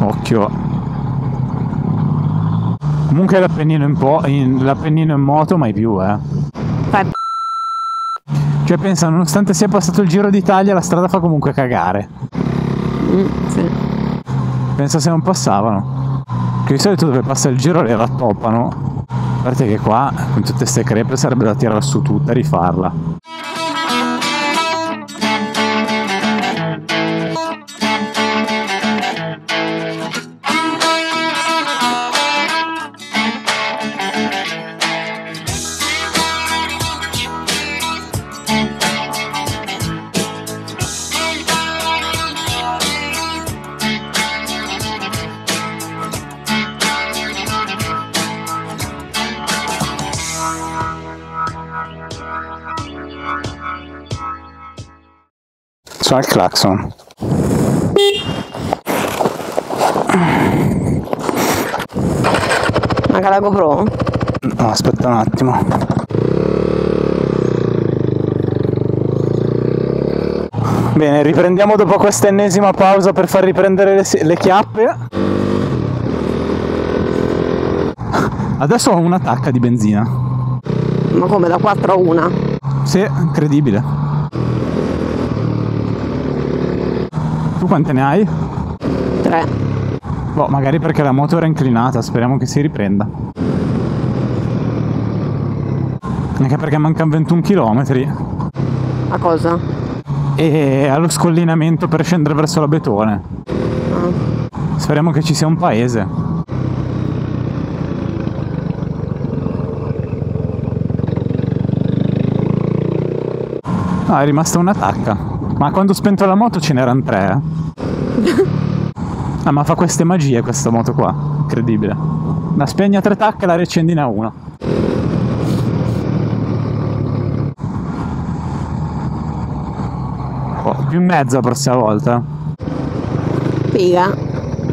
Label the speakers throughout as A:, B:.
A: Occhio. Comunque l'Appennino l'Appennino in moto mai più, Cioè pensa, nonostante sia passato il Giro d'Italia, la strada fa comunque cagare.
B: Sì.
A: Pensa se non passavano. Che di solito dove passa il Giro le rattoppano. A parte che qua, con tutte ste crepe, sarebbe da tirare su tutta e rifarla. Suona il clacson.
B: Manca la GoPro?
A: No, aspetta un attimo. Bene, riprendiamo dopo questa ennesima pausa per far riprendere le chiappe. Adesso ho una tacca di benzina.
B: Ma come, da 4 a 1?
A: Sì, incredibile. Tu quante ne hai?
B: 3.
A: Boh, magari perché la moto era inclinata, speriamo che si riprenda. Anche perché mancano 21 km.
B: A cosa?
A: E allo scollinamento per scendere verso l'Abetone. Speriamo che ci sia un paese. Ah, è rimasta una tacca. Ma quando ho spento la moto ce n'erano 3, Ah, ma fa queste magie questa moto qua. Incredibile. La spegna 3 tacche e la riaccendi a 1. Oh, più in mezzo la prossima volta.
B: Figa.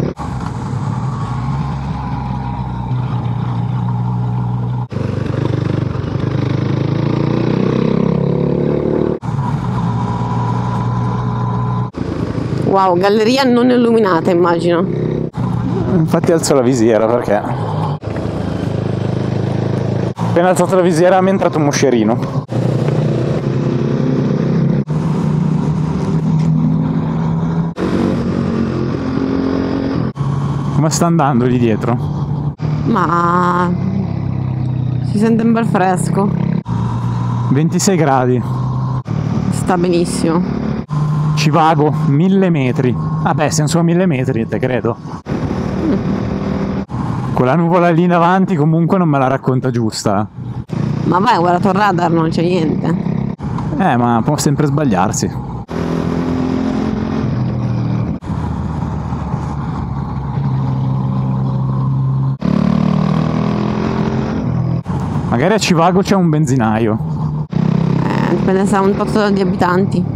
B: Wow, galleria non illuminata, immagino.
A: Infatti alzo la visiera perché appena alzato la visiera mi è entrato un moscerino. Come sta andando lì dietro?
B: Ma si sente un bel fresco.
A: 26 gradi.
B: Sta benissimo.
A: Ci vago 1000 metri. Vabbè, siamo su a 1000 metri, te credo. Quella nuvola lì in avanti comunque non me la racconta giusta.
B: Ma vai, guarda il radar, non c'è niente.
A: Ma può sempre sbagliarsi. Magari a Civago c'è un benzinaio.
B: Dipende se ha un tot di abitanti.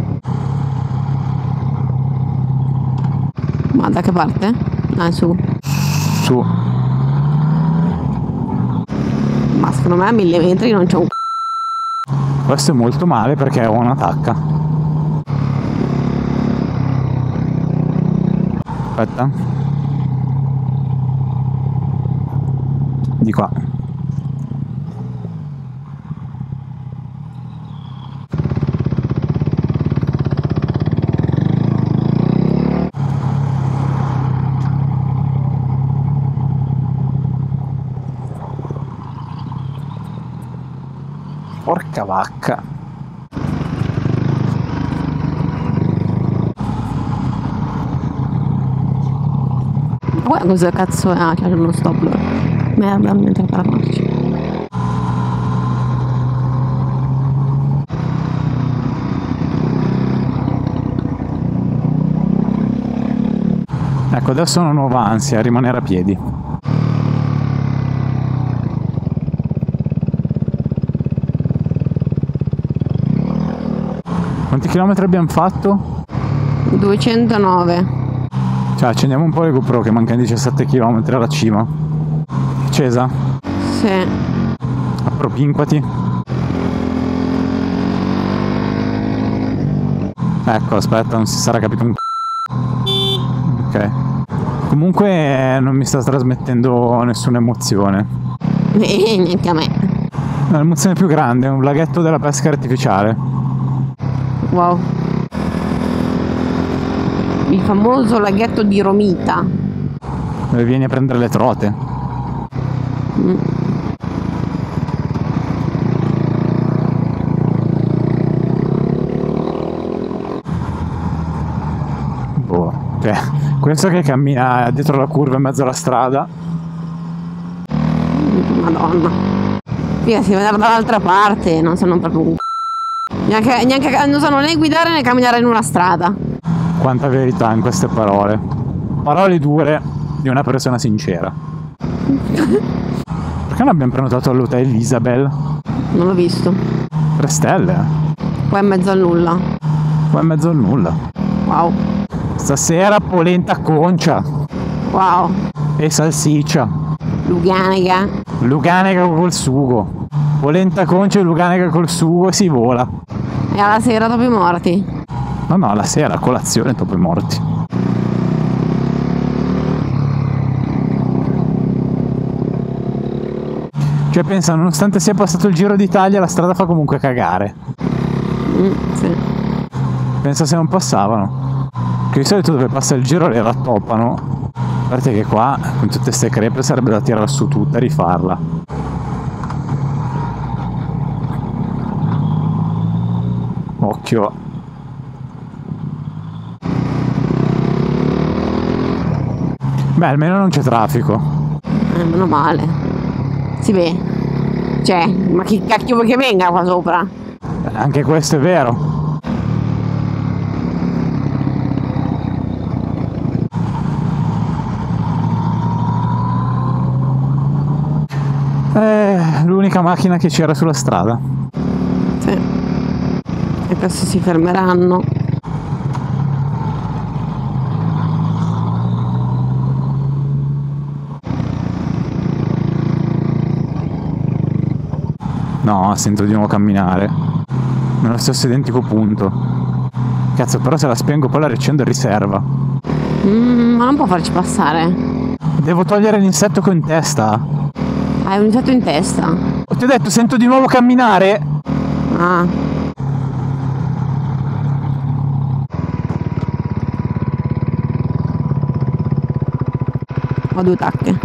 B: Ma da che parte? Ah, su.
A: Su.
B: Ma secondo me a 1000 metri non c'è un
A: Questo è molto male perché ho una tacca. Aspetta. Di qua. Porca vacca.
B: Guarda cosa cazzo è? Ah, c'è uno stop. Merda, mentre parlarci.
A: Ecco, adesso ho una nuova ansia, rimanere a piedi. Quanti chilometri abbiamo fatto?
B: 209.
A: Cioè, accendiamo un po' le GoPro che mancano 17 km alla cima. Accesa?
B: Sì.
A: Appropinquati. Ecco, aspetta, non si sarà capito un c***o. Ok. Comunque non mi sta trasmettendo nessuna emozione.
B: Neanche a me.
A: L'emozione più grande è un laghetto della pesca artificiale.
B: Wow. Il famoso laghetto di Romita.
A: Dove vieni a prendere le trote. Boh, cioè, questo che cammina dietro la curva in mezzo alla strada.
B: Madonna. Figa, si vede dall'altra parte, non sanno proprio un neanche non sanno né guidare né camminare in una strada.
A: Quanta verità in queste parole. Parole dure di una persona sincera. Perché non abbiamo prenotato all'hotel Isabel?
B: Non l'ho visto.
A: 3 stelle.
B: Qua in mezzo al nulla.
A: Qua in mezzo al nulla.
B: Wow.
A: Stasera polenta concia.
B: Wow.
A: E salsiccia.
B: Luganega.
A: Luganega col sugo. Polenta concia e luganega col sugo e si vola.
B: E alla sera dopo i morti.
A: No, alla sera, colazione dopo i morti. Cioè pensa, nonostante sia passato il Giro d'Italia, la strada fa comunque cagare.
B: Sì.
A: Pensa se non passavano. Che di solito dove passa il Giro le rattoppano. A parte che qua, con tutte ste crepe, sarebbe da tirare su tutta e rifarla. Occhio. Beh, almeno non c'è traffico.
B: Meno male. Si vede. Cioè, ma che cacchio vuoi che venga qua sopra?
A: Anche questo è vero. L'unica macchina che c'era sulla strada.
B: Sì. E adesso si fermeranno.
A: No, sento di nuovo camminare. Nello stesso identico punto. Cazzo, però se la spengo poi la riaccendo in riserva.
B: Ma non può farci passare.
A: Devo togliere l'insetto che ho in testa.
B: Hai un insetto in testa.
A: Ti ho detto, sento di nuovo camminare.
B: Ah. Ho 2 tacche.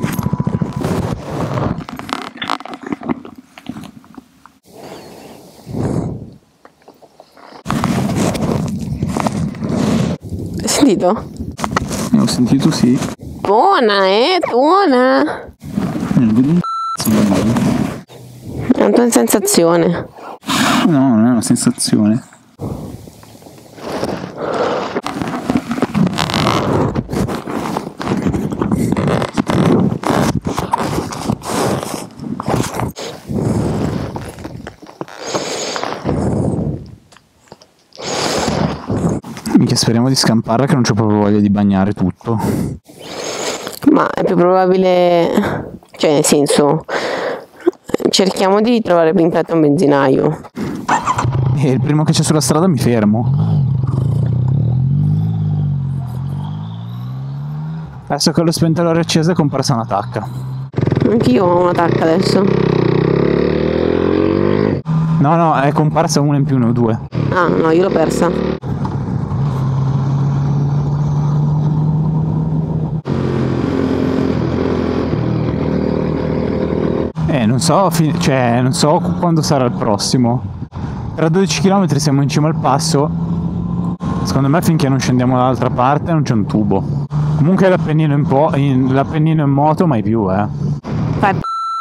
B: Hai sentito?
A: Ho sentito, sì.
B: Buona, buona.
A: Non vedo un
B: È una tua sensazione.
A: No, non è una sensazione. Minchia, speriamo di scamparla che non c'ho proprio voglia di bagnare tutto.
B: Ma è più probabile, cioè nel senso, cerchiamo di trovare in fretta un benzinaio.
A: E il primo che c'è sulla strada mi fermo. Adesso che l'ho spenta e l'ho riaccesa è comparsa una tacca.
B: Anch'io ho una tacca adesso.
A: No, è comparsa una in più, ne ho 2.
B: Ah, no, io l'ho persa.
A: Non so, non so quando sarà il prossimo. Tra 12 km siamo in cima al passo. Secondo me finché non scendiamo dall'altra parte non c'è un tubo. Comunque l'Appennino l'Appennino in moto mai più,
B: Fai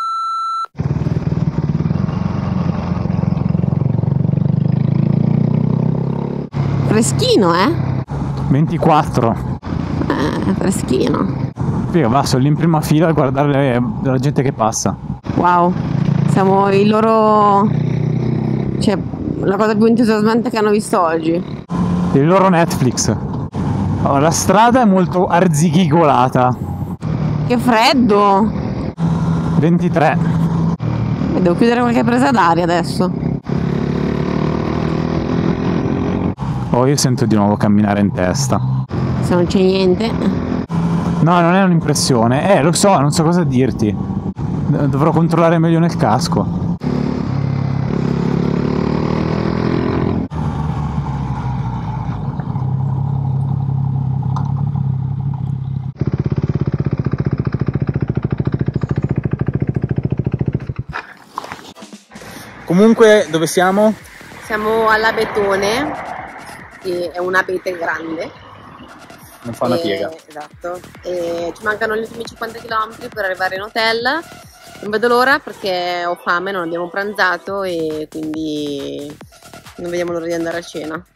B: freschino,
A: 24.
B: Freschino.
A: Figa, va, sono lì in prima fila a guardare la gente che passa.
B: Wow, siamo il loro... cioè, la cosa più entusiasmante che hanno visto oggi.
A: Il loro Netflix. Oh, la strada è molto arzighigolata.
B: Che freddo!
A: 23.
B: E devo chiudere qualche presa d'aria adesso.
A: Oh, io sento di nuovo camminare in testa.
B: Se non c'è niente.
A: No, non è un'impressione. Lo so, non so cosa dirti. Dovrò controllare meglio nel casco. Comunque, dove siamo?
B: Siamo all'Abetone, che è un abete grande.
A: Non fa una piega.
B: Esatto. E ci mancano gli ultimi 50 km per arrivare in hotel. Non vedo l'ora perché ho fame, non abbiamo pranzato e quindi non vediamo l'ora di andare a cena.